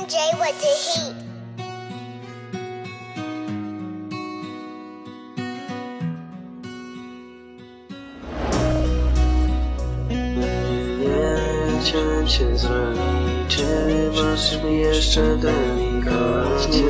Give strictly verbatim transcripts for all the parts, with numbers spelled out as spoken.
J with the heat. Nie chciałem cię zranić, czy wybaczysz mi jeszcze delikatnie?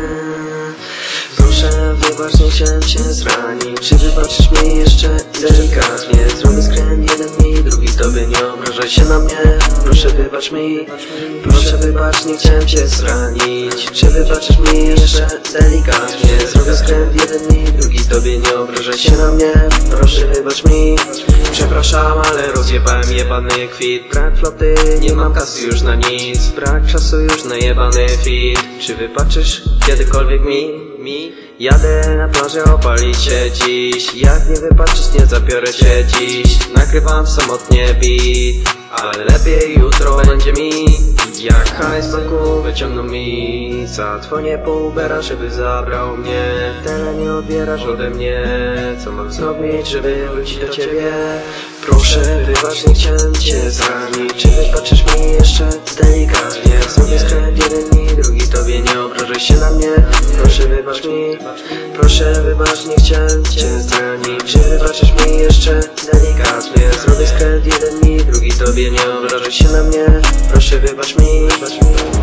Proszę wybacz, nie chciałem cię zranić, czy wybaczysz mi jeszcze delikatnie? Zrobię skręt, jeden mi, drugi tobie, nie obrażaj się na mnie. Proszę wybacz mi, proszę wybacz, nie chciałem cię zranić, czy wybaczysz mi jeszcze delikatnie? Zrobię skręt, jeden mi, drugi tobie, nie obrażaj się na mnie. Proszę wybacz mi. Przepraszam, ale rozjebałem jebany kwit. Brak floty, nie mam kasy już na nic. Brak czasu już na jebany fit. Czy wybaczysz kiedykolwiek mi? Mi? Jadę na plażę opalić się dziś. Jak nie wybaczysz, nie zabiorę cię dziś. Nagrywam samotnie beat, ale lepiej jutro będzie mi. Jak hajs z banku wyciągną mi, zadzwonię po Ubera, żeby zabrał mnie. Tyle nie odbierasz ode mnie, co mam zrobić, żeby wrócić do ciebie? Proszę wybacz, nie chciałem cię zranić, czy wybaczysz mi jeszcze delikatnie? Zrobię skręt, jeden mi, drugi tobie, nie obrażaj się na mnie. Proszę wybacz mi, proszę wybacz, nie chciałem cię zranić, czy wybaczysz mi jeszcze delikatnie? Zrobię skręt, jeden mi, drugi tobie, nie obrażaj się na mnie. Proszę wybacz mi.